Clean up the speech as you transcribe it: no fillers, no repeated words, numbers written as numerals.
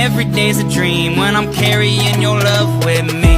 every day's a dream when I'm carrying your love with me.